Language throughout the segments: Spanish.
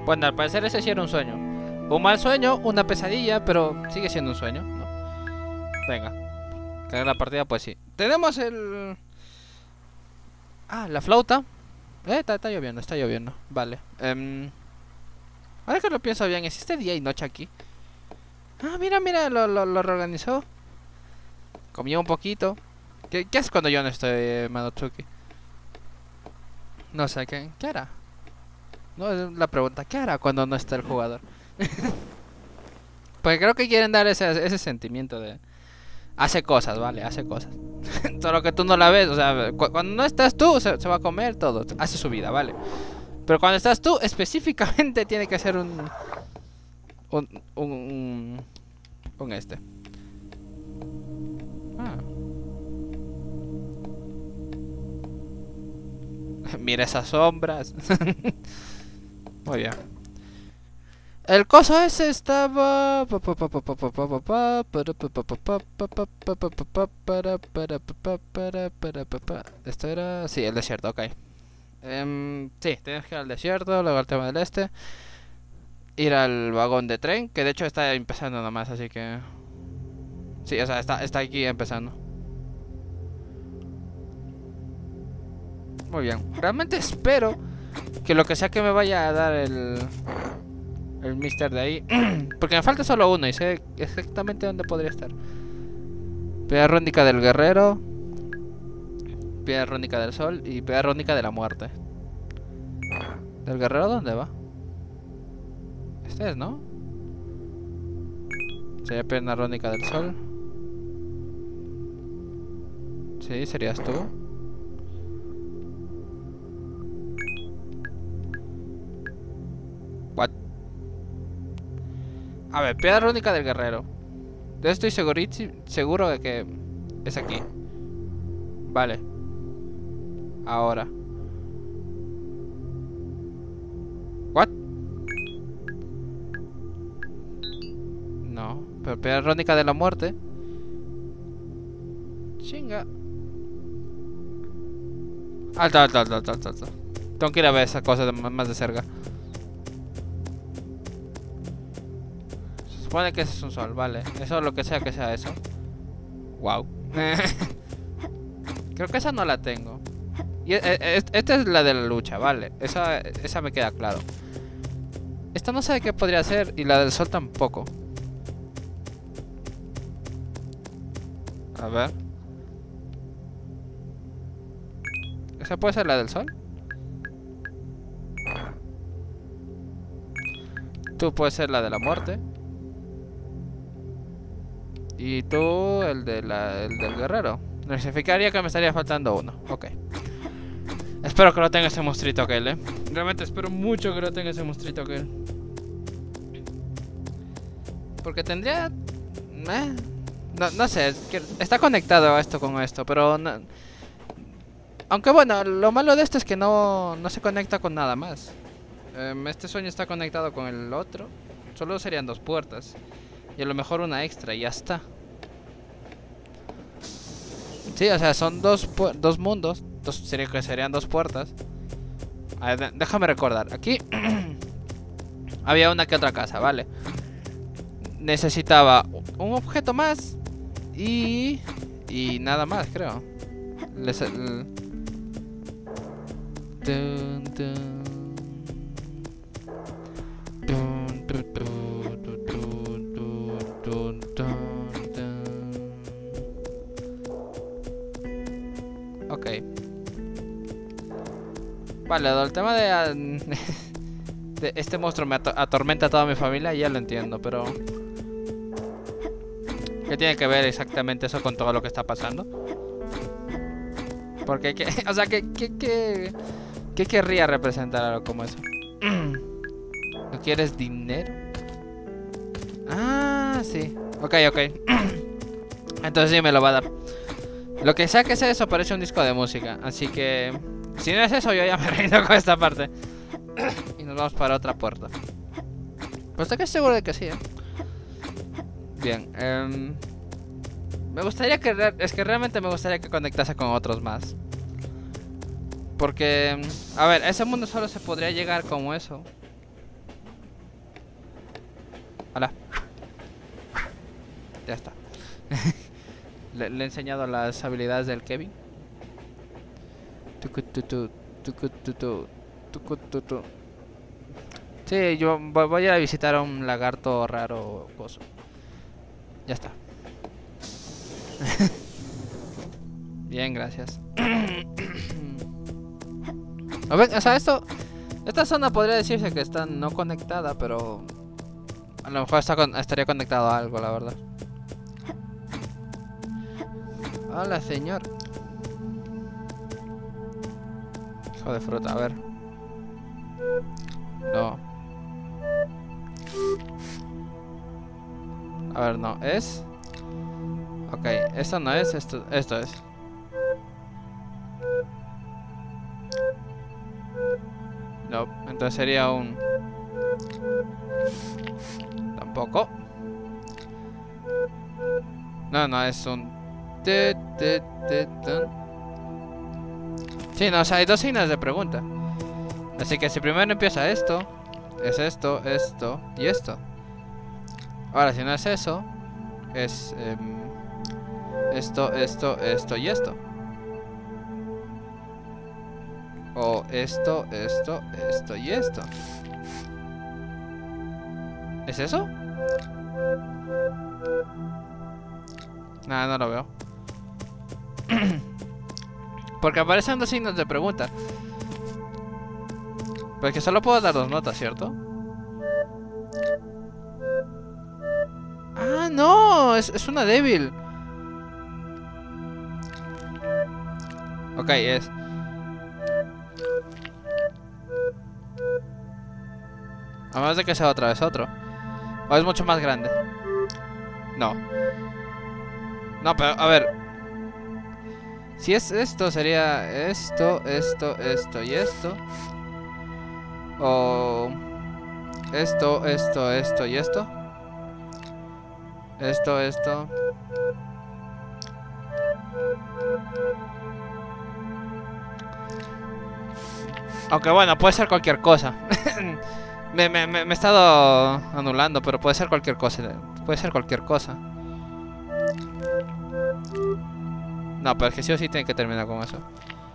Bueno, al parecer ese sí era un sueño. Un mal sueño, una pesadilla, pero sigue siendo un sueño, ¿no? Venga. Caer la partida, pues sí. Tenemos el... Ah, la flauta. Está lloviendo, está lloviendo. Vale. Ahora que lo pienso bien, ¿existe día y noche aquí? Ah, mira, mira, lo reorganizó. Comió un poquito. ¿Qué haces cuando yo no estoy, Madotsuki? No sé, ¿qué hará? No, es la pregunta, ¿qué hará cuando no está el jugador? Porque creo que quieren dar ese sentimiento de... Hace cosas, vale, hace cosas. Solo que tú no la ves, o sea, cuando no estás tú, se va a comer todo. Hace su vida, vale. Pero cuando estás tú, específicamente tiene que ser Un... Un... Un este. Ah. Mira esas sombras. Muy bien. El coso ese estaba... Esto era... Sí, el desierto, ok. Sí, tienes que ir al desierto, luego al tema del este. Ir al vagón de tren, que de hecho está empezando nomás, así que... Sí, o sea, está aquí empezando. Muy bien. Realmente espero que lo que sea que me vaya a dar el mister de ahí. Porque me falta solo uno y sé exactamente dónde podría estar. Piedra rúnica del guerrero, piedra rúnica del sol y piedra rúnica de la muerte. ¿Del guerrero dónde va? Este es, ¿no? Sería piedra rúnica del sol. Sí, serías tú. What? A ver, piedra rúnica del guerrero. Yo estoy seguro de que es aquí. Vale. Ahora. What? No, pero piedra rúnica de la muerte. Chinga. Alto. Tengo que ir a ver esa cosa más de cerca. Se supone que ese es un sol, vale. Eso lo que sea eso. Wow. Creo que esa no la tengo. Y esta es la de la lucha, vale. Esa me queda claro. Esta no sé de qué podría ser. Y la del sol tampoco. A ver. ¿Esa puede ser la del sol? Tú puedes ser la de la muerte. Y tú el del guerrero. Significaría que me estaría faltando uno. Ok. Espero que lo tenga ese monstruito aquel, Realmente espero mucho que lo tenga ese monstruito aquel. Porque tendría... No sé, está conectado esto con esto, pero... No... Aunque bueno, lo malo de esto es que no se conecta con nada más. Este sueño está conectado con el otro. Solo serían dos puertas. Y a lo mejor una extra y ya está. Sí, o sea, son dos mundos. Serían dos puertas. A ver, déjame recordar. Aquí había una que otra casa, vale. Necesitaba un objeto más. Y nada más, creo. Ok. Vale, el tema de este monstruo me atormenta a toda mi familia, ya lo entiendo, pero... ¿Qué tiene que ver exactamente eso con todo lo que está pasando? Porque, o sea, ¿qué querría representar algo como eso? ¿No quieres dinero? Ah, sí. Ok. Entonces sí me lo va a dar. Lo que sea que sea eso parece un disco de música. Así que... Si no es eso, yo ya me rindo con esta parte. Y nos vamos para otra puerta. Pues estoy seguro de que sí, Bien, me gustaría que... Es que realmente me gustaría que conectase con otros más. Porque... A ver, ese mundo solo se podría llegar como eso. Hola. Ya está. Le he enseñado las habilidades del Kevin. Tucututu, tucututu, tucututu. Sí, yo voy a visitar a un lagarto raro coso. Ya está. Bien, gracias. A ver, o sea, esta zona podría decirse que está no conectada, pero a lo mejor estaría conectado a algo, la verdad. Hola, señor. Hijo de fruta, a ver. No. A ver, no, es... Ok, esto no es, esto es. No, entonces sería un... Tampoco. No, no, es un... Sí, no, o sea, hay dos signos de pregunta. Así que si primero empieza esto, es esto, esto y esto. Ahora, si no es eso, es esto, esto, esto y esto. O esto, esto, esto y esto. ¿Es eso? Nada, no lo veo. Porque aparecen dos signos de pregunta. Porque solo puedo dar dos notas, ¿cierto? Ah, no, es una débil. Ok, es... A menos de que sea otra vez otro. O es mucho más grande. No. No, pero a ver. Si es esto, sería esto, esto, esto y esto. O esto, esto, esto y esto. Esto, esto. Aunque bueno, puede ser cualquier cosa. me he estado anulando, pero puede ser cualquier cosa. Puede ser cualquier cosa. No, pero es que sí o sí tiene que terminar con eso.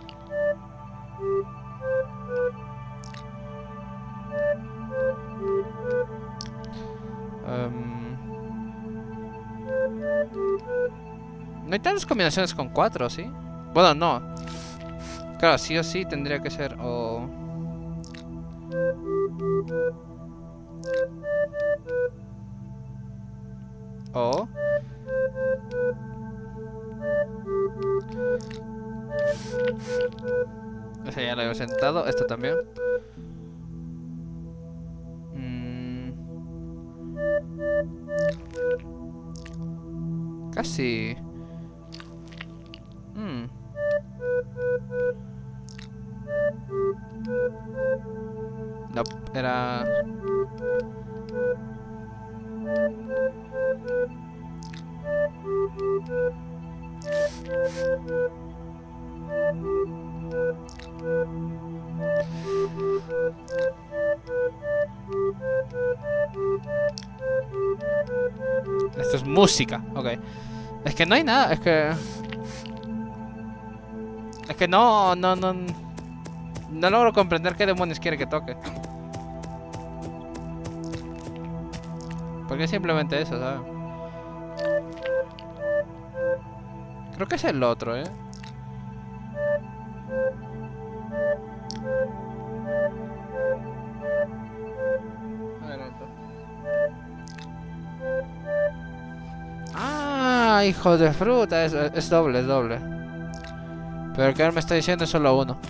No hay tantas combinaciones con 4, ¿sí? Bueno, no. Claro, sí o sí tendría que ser o... O... Ese ya lo había sentado. Esto también. Casi. No, era... Esto es música, ok. Es que no hay nada, es que... Es que no logro comprender qué demonios quiere que toque. Porque es simplemente eso, ¿sabes? Creo que es el otro, ¿eh? Ah, hijo de fruta, es doble, es doble. Pero el que él me está diciendo es solo uno.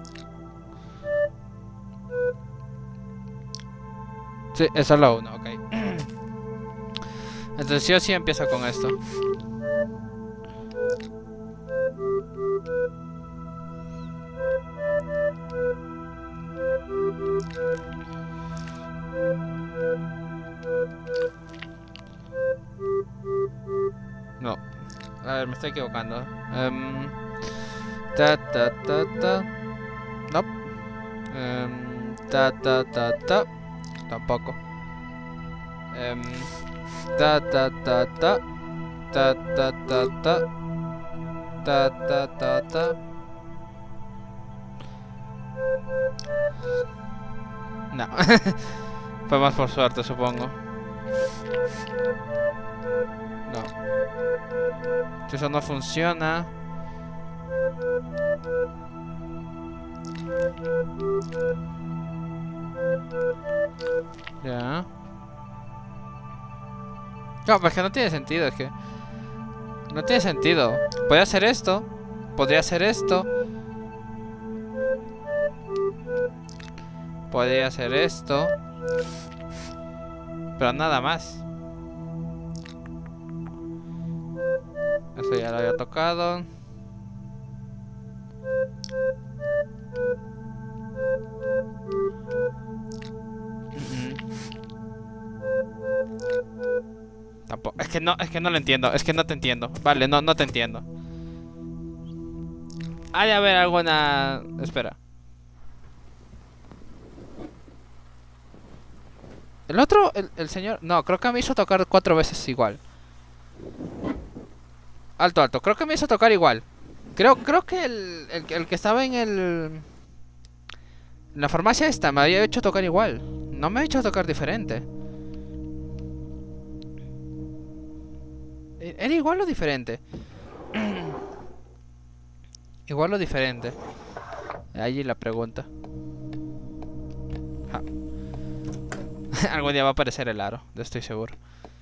Sí, es solo uno, ok. Entonces sí o sí empieza con esto. No. A ver, me estoy equivocando. Ta. No. tampoco. Em, ta ta ta ta. Ta ta ta ta. Ta ta ta ta. No. Fue más por suerte, supongo. No. Si eso no funciona. Ya. No, pues que no tiene sentido, es que no tiene sentido. Podría hacer esto. Podría hacer esto. Podría hacer esto. Pero nada más. Eso ya lo había tocado. Tampoco. Es que no lo entiendo. Es que no te entiendo. Vale, no te entiendo. Hay a ver alguna. Espera. El otro, el señor. No, creo que me hizo tocar 4 veces igual. Alto, alto. Creo que me hizo tocar igual. Creo que el que estaba en la farmacia esta me había hecho tocar igual. No me ha hecho tocar diferente. ¿Era igual o diferente? Igual o diferente. Allí la pregunta. Ja. Algún día va a aparecer el aro, de estoy seguro.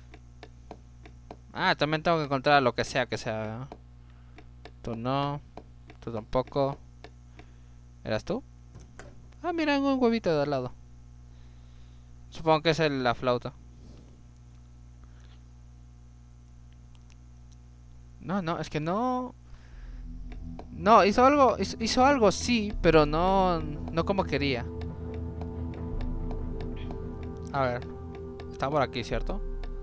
Ah, también tengo que encontrar lo que sea que sea. Tú no. Tú tampoco. ¿Eras tú? Ah, mira, un huevito de al lado. Supongo que es la flauta. No, es que no. No, hizo algo sí, pero no como quería. A ver. Está por aquí, ¿cierto?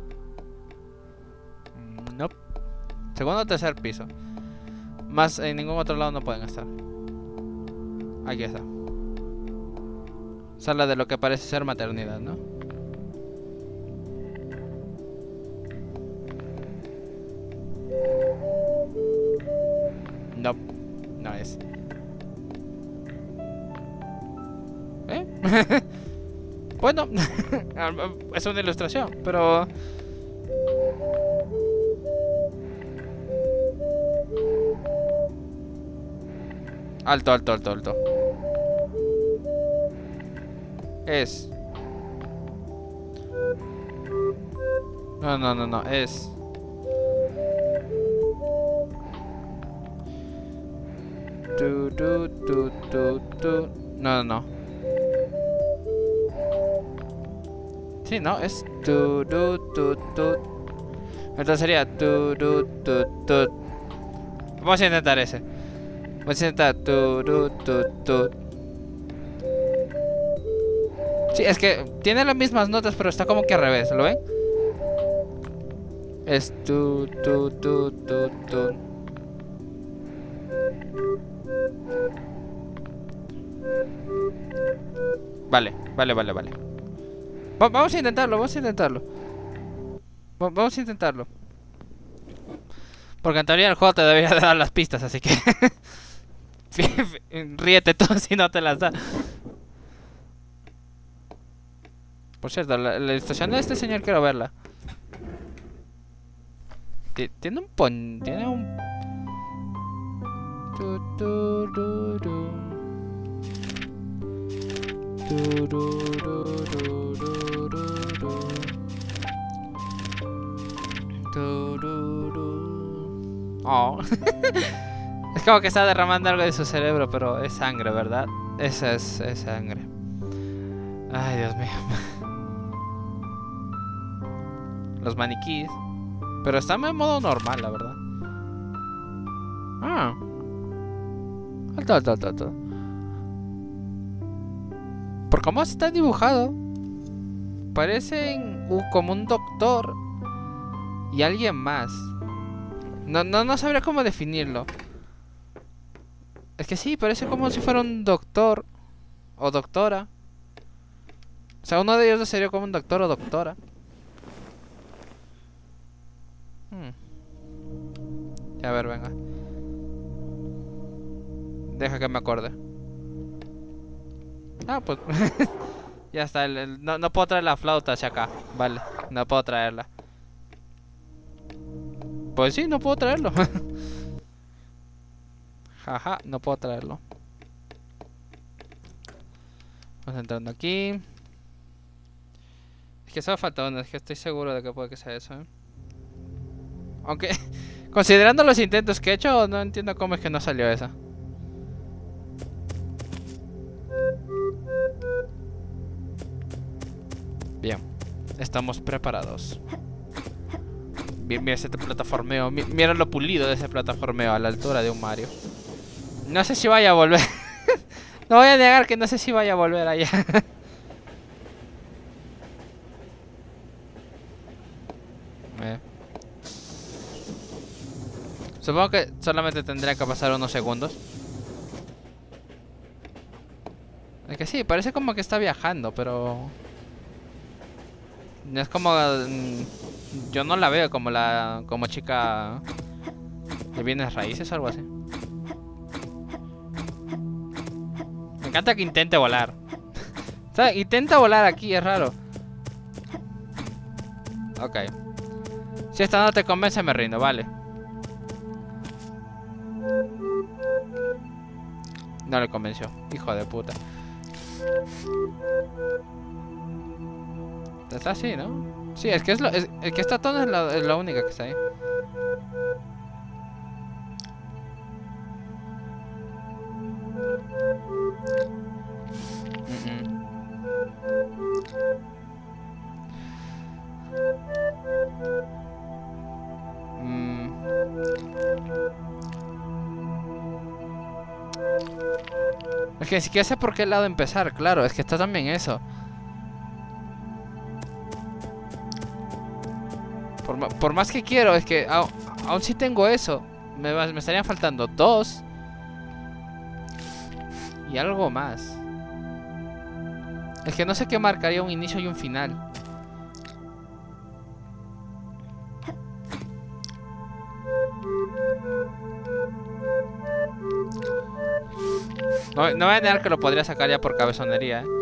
No. Segundo o tercer piso. Más en ningún otro lado no pueden estar. Aquí está. Sala de lo que parece ser maternidad, ¿no? No. No es. ¿Eh? Bueno. Es una ilustración, pero... Alto, alto, alto, alto. Es. No, es. No. Sí, no, es Entonces sería Vamos a intentar ese. Vamos a intentar Sí, es que tiene las mismas notas, pero está como que al revés, ¿lo ven? Es Vale. Vamos a intentarlo. Vamos a intentarlo. Porque en teoría el juego te debería de dar las pistas, así que... Ríete tú si no te las da. Por cierto, la ilustración de este señor quiero verla. Tiene un Tiene un... Oh. Es como que está derramando algo de su cerebro, pero es sangre, ¿verdad? Esa es sangre. Ay, Dios mío. Los maniquíes. Pero están en modo normal, la verdad. Ah. Alto. Por cómo está dibujado, parecen como un doctor y alguien más. No sabría cómo definirlo. Es que sí, parece como si fuera un doctor o doctora. O sea, uno de ellos sería como un doctor o doctora. A ver, venga. Deja que me acuerde. Ah, pues... ya está, no puedo traer la flauta hacia acá. Vale, no puedo traerla. Pues sí, no puedo traerlo. Jaja, no puedo traerlo. Vamos entrando aquí. Es que solo falta uno, es que estoy seguro de que puede que sea eso, ¿eh? Aunque, considerando los intentos que he hecho, no entiendo cómo es que no salió esa. Bien, estamos preparados. Bien, mira ese plataformeo. Mira lo pulido de ese plataformeo a la altura de un Mario. No sé si vaya a volver. No voy a negar que no sé si vaya a volver allá. Supongo que solamente tendría que pasar unos segundos. Es que sí, parece como que está viajando, pero... es como... yo no la veo como como chica de bienes raíces o algo así. Me encanta que intente volar. O sea, intenta volar aquí, es raro. Ok. Si esta no te convence, me rindo, vale. No le convenció, hijo de puta. Está así, ¿no? Sí, es que es que esta tona es la única que está ahí. Es que ni siquiera sé por qué lado empezar, claro, es que está también eso. Por más que quiero, es que aún si tengo eso, me estarían faltando 2 y algo más. Es que no sé qué marcaría un inicio y un final. No voy a negar que lo podría sacar ya por cabezonería, ¿eh?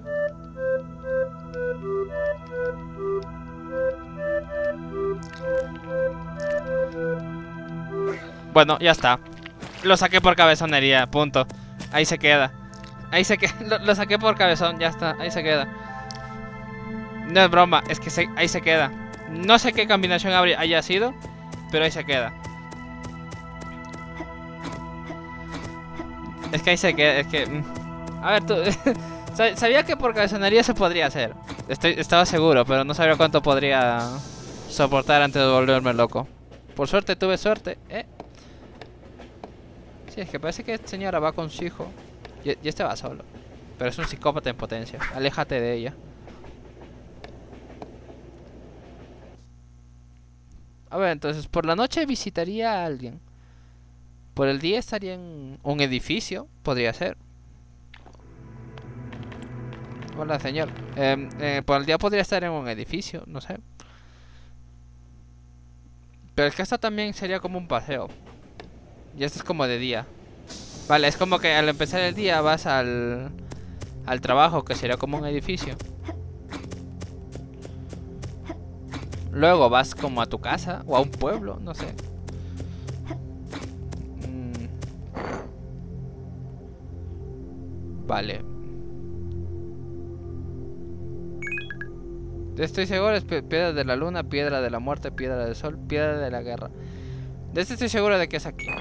Bueno, ya está. Lo saqué por cabezonería, punto. Ahí se queda. Ahí se queda. Lo saqué por cabezón, ya está. Ahí se queda. No es broma, es que ahí se queda. No sé qué combinación haya sido, pero ahí se queda. Es que ahí se queda, es que... A ver, tú... sabía que por cabezonería se podría hacer. Estaba seguro, pero no sabía cuánto podría soportar antes de volverme loco. Por suerte tuve suerte, ¿eh? Sí, es que parece que esta señora va con su hijo. Y este va solo. Pero es un psicópata en potencia. Aléjate de ella. A ver, entonces por la noche visitaría a alguien. Por el día estaría en un edificio. Podría ser. Hola, señor. Por el día podría estar en un edificio. No sé. Pero es que esta también sería como un paseo. Y esto es como de día. Vale, es como que al empezar el día vas al trabajo, que sería como un edificio. Luego vas como a tu casa o a un pueblo, no sé. Vale. Estoy seguro, es piedra de la luna, piedra de la muerte, piedra del sol, piedra de la guerra. De este estoy seguro de que es aquí.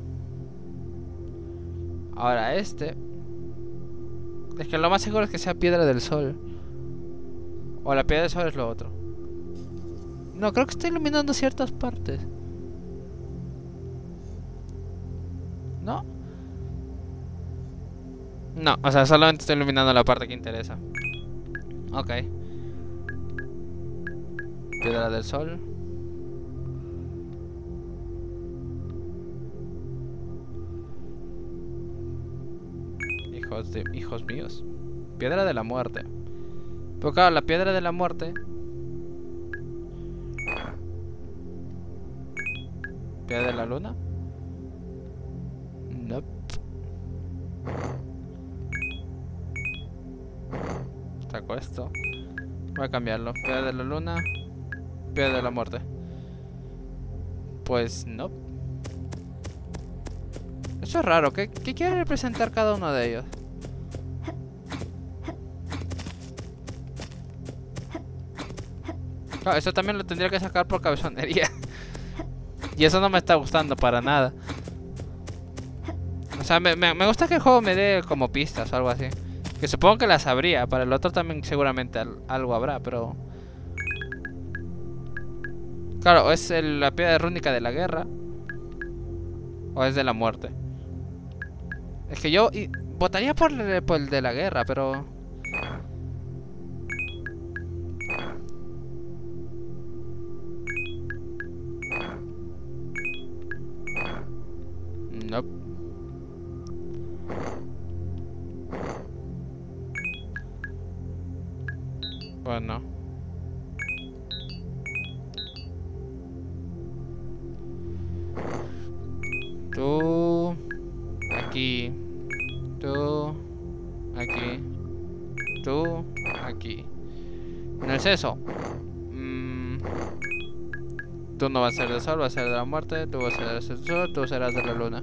Ahora este... es que lo más seguro es que sea piedra del sol. O la piedra del sol es lo otro. No, creo que está iluminando ciertas partes. ¿No? No, o sea, solamente estoy iluminando la parte que interesa. Ok. Piedra del sol. Hijos míos. Piedra de la muerte. Pero claro, la piedra de la muerte Piedra de la luna. Nope. Saco esto. Voy a cambiarlo. Piedra de la luna. Piedra de la muerte. Pues no. Eso es raro. ¿Qué quiere representar cada uno de ellos? Claro, eso también lo tendría que sacar por cabezonería. Y eso no me está gustando para nada. O sea, me gusta que el juego me dé como pistas o algo así. Que supongo que las habría. Para el otro también seguramente algo habrá, pero... Claro, ¿es la piedra rúnica de la guerra? ¿O es de la muerte? Es que yo votaría por el de la guerra, pero... Nope. Bueno. Tú... Aquí. Tú... Aquí. Tú... Aquí. ¿No es eso? Tú no vas a ser del sol, vas a ser de la muerte. Tú vas a ser del sol, tú serás de la luna.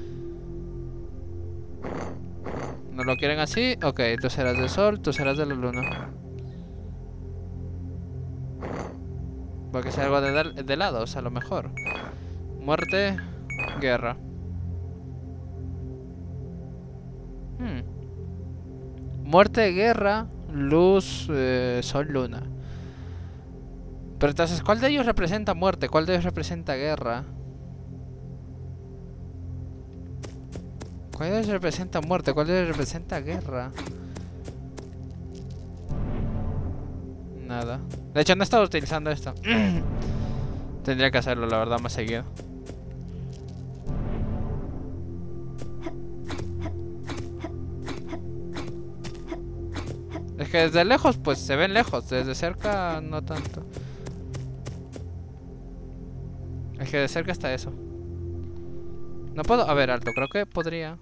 ¿No lo quieren así? Ok, tú serás del sol, tú serás de la luna. Porque sea algo de lados, a lo mejor. Muerte, guerra. Muerte, guerra, luz, sol, luna. Pero entonces, ¿cuál de ellos representa muerte? ¿Cuál de ellos representa guerra? ¿Cuál de ellos representa muerte? ¿Cuál de ellos representa guerra? Nada. De hecho, no he estado utilizando esto. Tendría que hacerlo, la verdad, más seguido. Es que desde lejos, pues se ven lejos. Desde cerca, no tanto. Es que de cerca está eso. No puedo... A ver, alto. Creo que podría...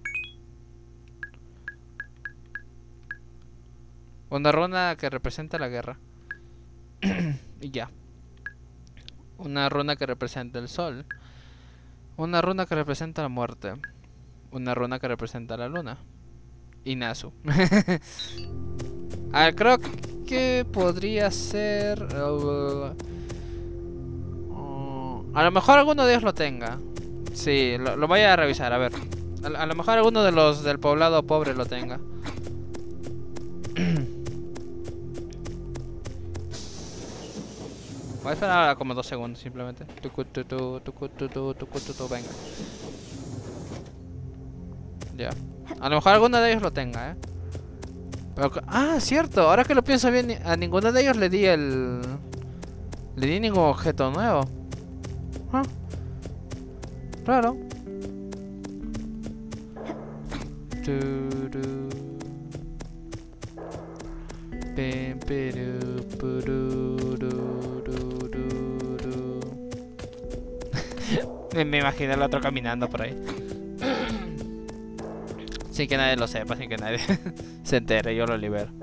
Una runa que representa la guerra. Y ya. Una runa que representa el sol. Una runa que representa la muerte. Una runa que representa la luna. Y Nasu. A ver, creo que podría ser... a lo mejor alguno de ellos lo tenga. Sí, lo voy a revisar, a ver. A lo mejor alguno de los del poblado pobre lo tenga. Voy a esperar como 2 segundos simplemente. Venga. Ya. A lo mejor alguno de ellos lo tenga, Pero, cierto. Ahora que lo pienso bien, a ninguno de ellos le di ningún objeto nuevo. Raro. Me imaginé el otro caminando por ahí. Sin que nadie lo sepa, sin que nadie se entere, yo lo libero.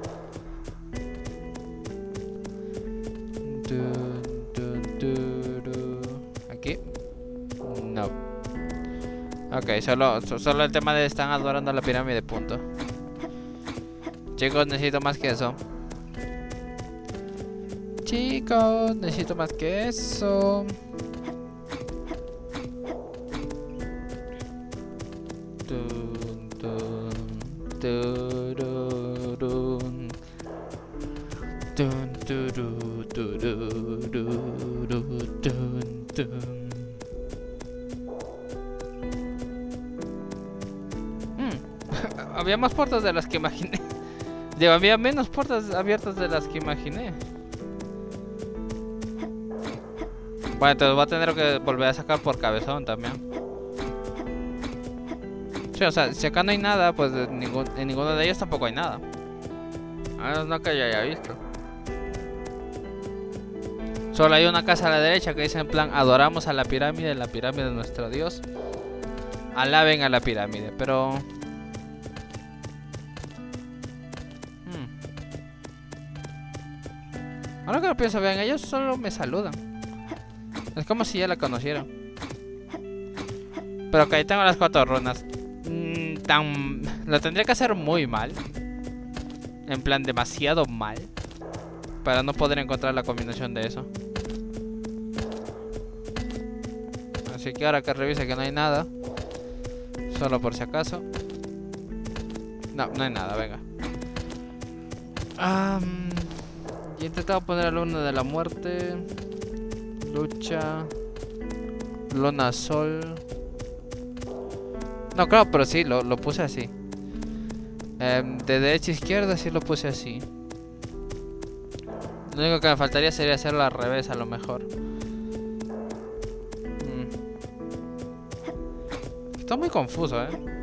Aquí. No. Ok, solo el tema de están adorando la pirámide, punto. Chicos, necesito más que eso. Chicos, necesito más que eso. Había más puertas de las que imaginé. Digo, había menos puertas abiertas de las que imaginé. Bueno, entonces voy a tener que volver a sacar por cabezón también. Sí, o sea, si acá no hay nada, pues en ninguno de ellos tampoco hay nada. A menos no que yo haya visto. Solo hay una casa a la derecha que dice en plan: adoramos a la pirámide de nuestro dios. Alaben a la pirámide, pero... Ahora que lo pienso, vean, ellos solo me saludan. Es como si ya la conocieran. Pero ok, tengo las 4 runas. Lo tendría que hacer muy mal. En plan, demasiado mal. Para no poder encontrar la combinación de eso. Así que ahora que revise que no hay nada. Solo por si acaso. No, no hay nada, venga. Y he intentado poner la luna de la muerte. Lucha. Luna sol. No, claro, pero sí, lo puse así. De derecha a izquierda sí lo puse así. Lo único que me faltaría sería hacerlo al revés a lo mejor. Está muy confuso,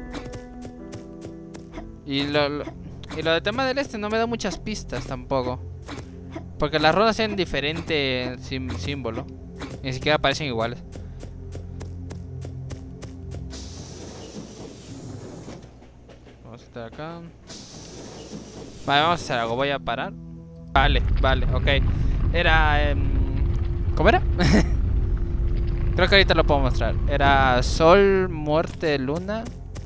Y lo del tema del este no me da muchas pistas tampoco. Porque las runas tienen diferente símbolo. Ni siquiera parecen iguales. Vamos a estar acá. Vale, vamos a hacer algo. Voy a parar. Vale, ok. Era... ¿Cómo era? Creo que ahorita lo puedo mostrar. Era sol, muerte, luna.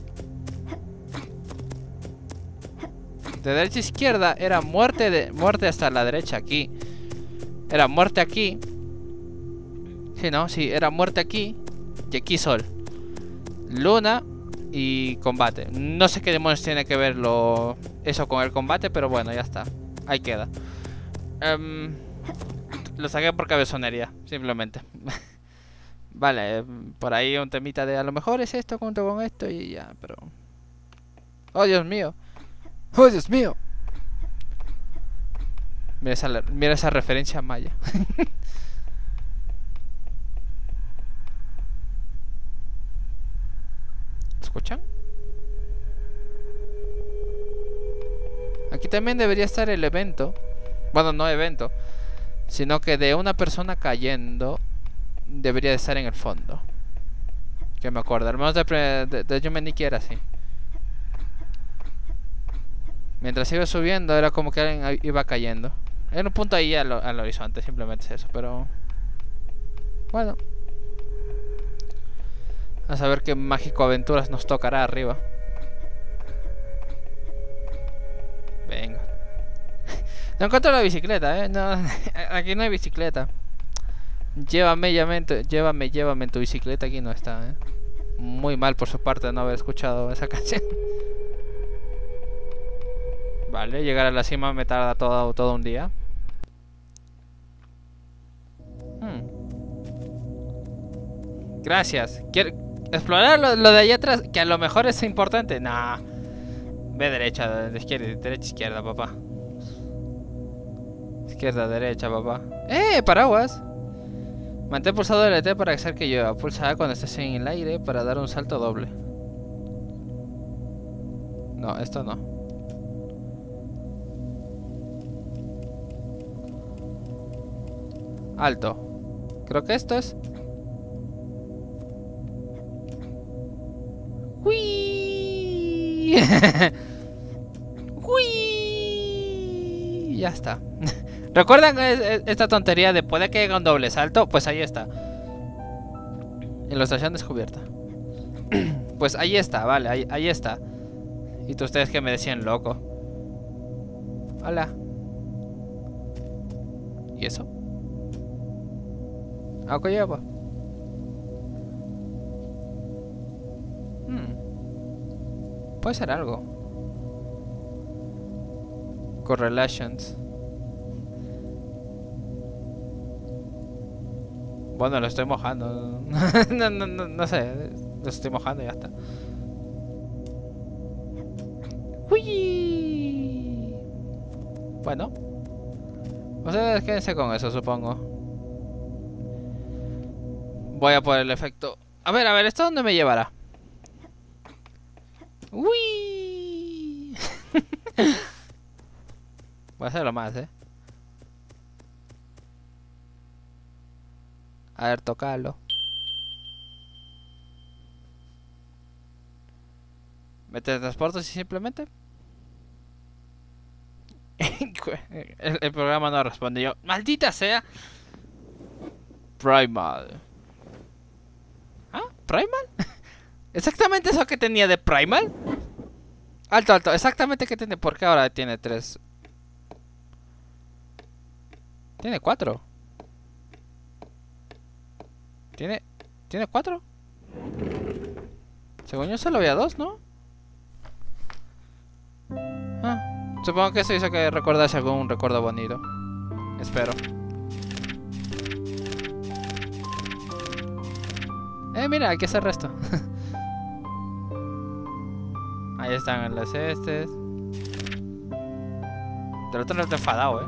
De derecha a izquierda era muerte hasta la derecha, aquí. Era muerte aquí. Sí, ¿no? Sí, era muerte aquí. Y aquí sol. Luna y combate. No sé qué demonios tiene que ver eso con el combate, pero bueno, ya está. Ahí queda. Lo saqué por cabezonería, simplemente. Vale, por ahí un temita de a lo mejor es esto junto con esto y ya, pero... ¡Oh, Dios mío! ¡Oh, Dios mío! Mira esa referencia maya. ¿Escuchan? Aquí también debería estar el evento. Bueno, no evento, sino que de una persona cayendo debería de estar en el fondo. Que me acuerdo, al menos de Yumeniki era así. Mientras iba subiendo era como que alguien iba cayendo. En un punto ahí al horizonte, simplemente es eso, pero... Bueno. A saber qué mágico aventuras nos tocará arriba. Venga. No encuentro la bicicleta, no, aquí no hay bicicleta. Llévame en tu bicicleta, aquí no está, Muy mal por su parte no haber escuchado esa canción. Vale, llegar a la cima me tarda todo un día. Gracias. Quiero explorar lo de allá atrás, que a lo mejor es importante. Nah. Ve derecha, izquierda, papá. Izquierda, derecha, papá. Paraguas. Mantén pulsado el LT para hacer que llueva. Pulsa A cuando estés en el aire para dar un salto doble. No, esto no. Alto. Creo que esto es. ¡Uy! ¡Uy! Ya está. ¿Recuerdan esta tontería de puede que haga un doble salto? Pues ahí está. Ilustración descubierta. Pues ahí está, vale, ahí está. Y ustedes que me decían loco. Hola. ¿Y eso? ¿A qué lleva? Puede ser algo. Correlations. Bueno, lo estoy mojando. No sé. Lo estoy mojando y ya está. ¡Uy! Bueno. Ustedes quédense con eso, supongo. Voy a por el efecto. A ver, ¿esto dónde me llevará? ¡Uy! Voy a hacerlo más, A ver, tocalo. ¿Me teletransporto así simplemente? el programa no responde. Yo, maldita sea. Primal. ¿Ah? ¿Primal? ¿Exactamente eso que tenía de Primal? Alto, alto. Exactamente que tiene. ¿Por qué ahora tiene 3? Tiene 4. ¿Tiene 4? Según yo solo había 2, ¿no? Ah, supongo que eso hizo que recordase algún recuerdo bonito. Espero. Mira, aquí hace el resto. Ahí están los estes. Del otro no te he enfadado,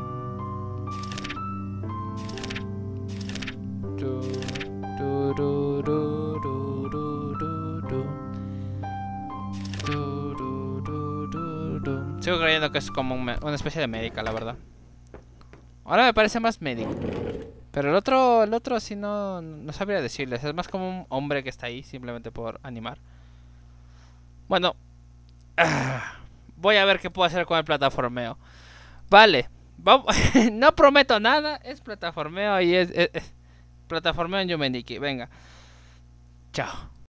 Sigo creyendo que es como una especie de médica, la verdad. Ahora me parece más médico. Pero el otro sí no sabría decirles. Es más como un hombre que está ahí simplemente por animar. Bueno. Voy a ver qué puedo hacer con el plataformeo. Vale. No prometo nada. Es plataformeo y es plataformeo en Yumeniki. Venga. Chao.